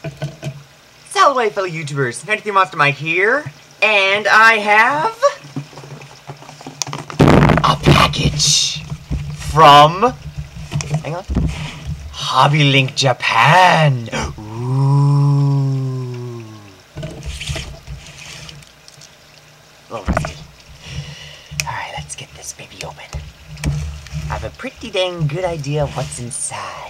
Salaway, fellow YouTubers, 93 Monster Mike here, and I have a package from, hang on, Hobby Link Japan. Ooh. A little rusty. Alright, let's get this baby open. I have a pretty dang good idea of what's inside.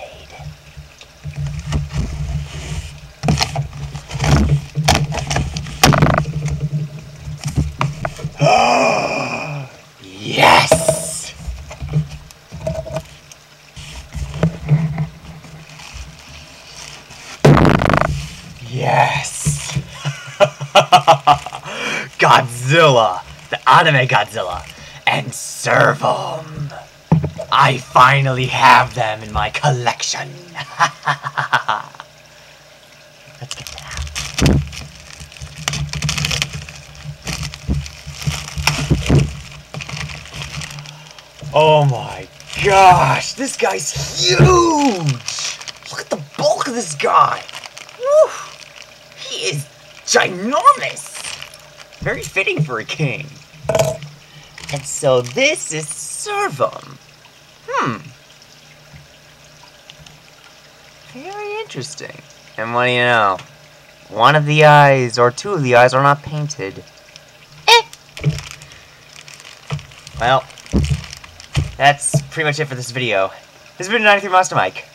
Yes! Yes! Godzilla! The anime Godzilla! And Servo! I finally have them in my collection! Let's get that out. Oh my gosh, this guy's huge! Look at the bulk of this guy! Woo! He is ginormous! Very fitting for a king. And so this is Servo. Very interesting. And what do you know? One of the eyes, or two of the eyes, are not painted. Well, that's pretty much it for this video. This has been 93 Monster Mike.